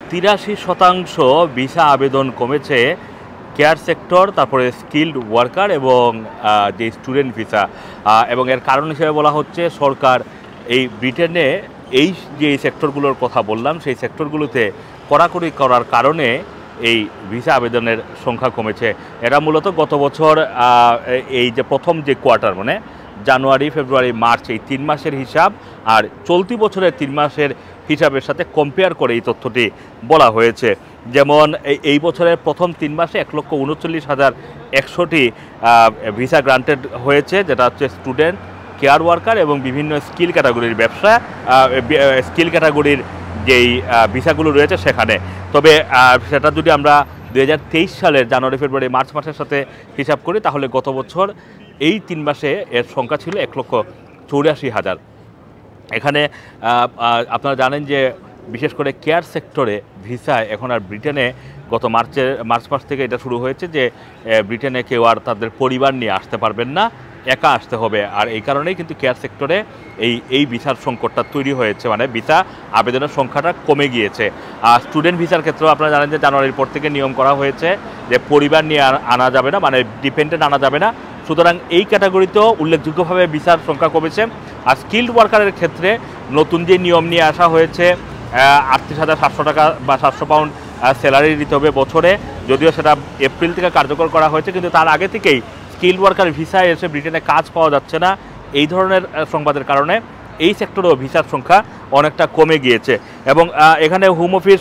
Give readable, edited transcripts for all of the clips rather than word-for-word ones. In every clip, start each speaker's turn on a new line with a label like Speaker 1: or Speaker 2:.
Speaker 1: 83% visa আবেদন কমেছে care sector, তারপরে স্কিল্ড ওয়ার্কার এবং যে স্টুডেন্ট ভিসা। এবং এর কারণ হিসেবে বলা হচ্ছে সরকার এই ব্রিটেনে এই যে সেক্টরগুলোর কথা বললাম সেই সেক্টরগুলোতে কড়াকড়ি করার কারণে এই ভিসা আবেদনের সংখ্যা কমেছে। এরা মূলত গত বছর এই যে প্রথম যে কোয়ার্টার মানে জানুয়ারি, ফেব্রুয়ারি, মার্চ এই 3 মাসের হিসাব আর চলতি বছরের 3 মাসের হিসাবের সাথে কম্পেয়ার করে এই তথ্যটি বলা হয়েছে। যেমন এই বছরের প্রথম 3 মাসে 1,39,100টি ভিসা গ্রান্টেড হয়েছে, যেটা হচ্ছে স্টুডেন্ট, কেয়ার ওয়ার্কার এবং বিভিন্ন স্কিল ক্যাটাগরির ব্যবসা, স্কিল ক্যাটাগরির যেই ভিসাগুলো রয়েছে সেখানে। তবে সেটা যদি আমরা 2023 সালের জানুয়ারি, ফেব্রুয়ারি, মার্চ মাসের সাথে হিসাব করি তাহলে গত বছর এই 3 মাসে এর সংখ্যা ছিল 1,84,000। এখানে আপনারা জানেন যে বিশেষ করে কেয়ার সেক্টরে ভিসা এখন আর ব্রিটেনে গত মার্চ মাস থেকে এটা শুরু হয়েছে যে ব্রিটেনে কেউ আর তাদের পরিবার নিয়ে আসতে পারবেন না, একা আসতে হবে। আর এই কারণেই কিন্তু কেয়ার সেক্টরে এই ভিসার সংকটটা তৈরি হয়েছে, মানে ভিসা আবেদনের সংখ্যাটা কমে গিয়েছে। আর স্টুডেন্ট ভিসার ক্ষেত্রেও আপনারা জানেন যে জানুয়ারির পর থেকে নিয়ম করা হয়েছে যে পরিবার নিয়ে আনা যাবে না, মানে ডিপেন্ডেন্ট আনা যাবে না। সুতরাং এই ক্যাটাগরিতেও উল্লেখযোগ্যভাবে ভিসার সংখ্যা কমেছে। আর স্কিল্ড ওয়ার্কারের ক্ষেত্রে নতুন যে নিয়ম নিয়ে আসা হয়েছে 38,700 টাকা বা 700 পাউন্ড স্যালারি দিতে হবে বছরে, যদিও সেটা এপ্রিল থেকে কার্যকর করা হয়েছে, কিন্তু তার আগে থেকেই স্কিল্ড ওয়ার্কার ভিসায় এসে ব্রিটেনে কাজ পাওয়া যাচ্ছে না। এই ধরনের সংবাদের কারণে এই সেক্টরেও ভিসার সংখ্যা অনেকটা কমে গিয়েছে। এবং এখানে হোম অফিস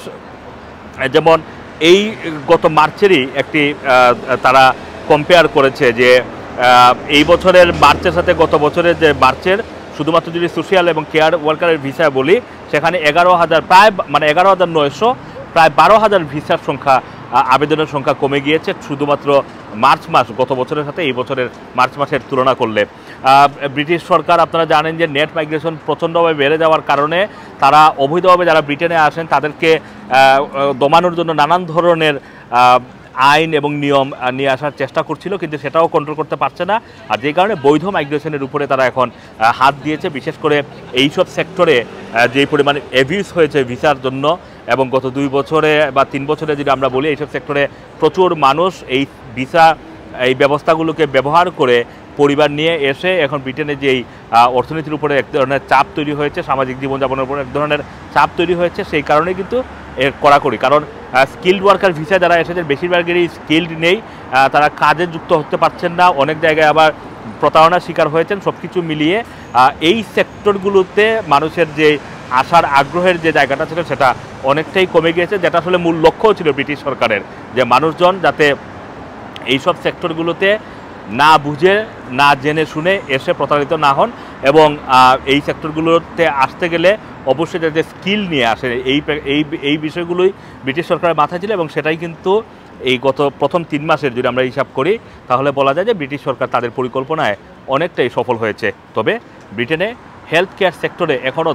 Speaker 1: যেমন এই গত মার্চেরই একটি তারা কম্পেয়ার করেছে যে এই বছরের মার্চের সাথে গত বছরের যে মার্চের শুধুমাত্র যদি সোশ্যাল এবং কেয়ার ওয়ার্কারের ভিসা বলি সেখানে 11,000 প্রায় মানে 11,900 প্রায় 12,000 ভিসার সংখ্যা আবেদনের সংখ্যা কমে গিয়েছে শুধুমাত্র মার্চ মাস গত বছরের সাথে এই বছরের মার্চ মাসের তুলনা করলে। ব্রিটিশ সরকার আপনারা জানেন যে নেট মাইগ্রেশন প্রচণ্ডভাবে বেড়ে যাওয়ার কারণে তারা অবৈধভাবে যারা ব্রিটেনে আসেন তাদেরকে দমানোর জন্য নানান ধরনের আইন এবং নিয়ম নিয়ে আসার চেষ্টা করছিল, কিন্তু সেটাও কন্ট্রোল করতে পারছে না। আর যে কারণে বৈধ মাইগ্রেশনের উপরে তারা এখন হাত দিয়েছে। বিশেষ করে এইসব সেক্টরে যে পরিমাণে অ্যাবিউজ হয়েছে ভিসার জন্য, এবং গত 2 বছরে বা 3 বছরে যদি আমরা বলি এইসব সেক্টরে প্রচুর মানুষ এই ভিসা এই ব্যবস্থাগুলোকে ব্যবহার করে পরিবার নিয়ে এসে এখন ব্রিটেনে যেই অর্থনীতির উপরে এক ধরনের চাপ তৈরি হয়েছে, সামাজিক জীবনযাপনের উপর এক ধরনের চাপ তৈরি হয়েছে, সেই কারণে কিন্তু এর কড়াকড়ি। কারণ স্কিল্ড ওয়ার্কার ভিসা যারা এসেছেন বেশিরভাগেরই স্কিল্ড নেই, তারা কাজে যুক্ত হতে পারছেন না, অনেক জায়গায় আবার প্রতারণার শিকার হয়েছেন। সব কিছু মিলিয়ে এই সেক্টরগুলোতে মানুষের যে আসার আগ্রহের যে জায়গাটা ছিল সেটা অনেকটাই কমে গিয়েছে, যেটা আসলে মূল লক্ষ্যও ছিল ব্রিটিশ সরকারের, যে মানুষজন যাতে এইসব সেক্টরগুলোতে না বুঝে না জেনে শুনে এসে প্রতারিত না হন, এবং এই সেক্টরগুলোতে আসতে গেলে অবশ্যই যাতে স্কিল নিয়ে আসে এই বিষয়গুলোই ব্রিটিশ সরকারের মাথায় ছিল। এবং সেটাই কিন্তু এই গত প্রথম 3 মাসের যদি আমরা হিসাব করি তাহলে বলা যায় যে ব্রিটিশ সরকার তাদের পরিকল্পনায় অনেকটাই সফল হয়েছে। তবে ব্রিটেনে হেলথ কেয়ার সেক্টরে এখনও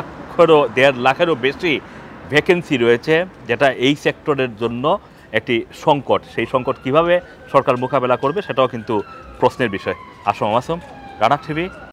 Speaker 1: 1.5 লাখেরও বেশি ভ্যাকেন্সি রয়েছে, যেটা এই সেক্টরের জন্য একটি সংকট। সেই সংকট কিভাবে সরকার মোকাবেলা করবে সেটাও কিন্তু প্রশ্নের বিষয়। আসম মাসুম, রানা টিভি।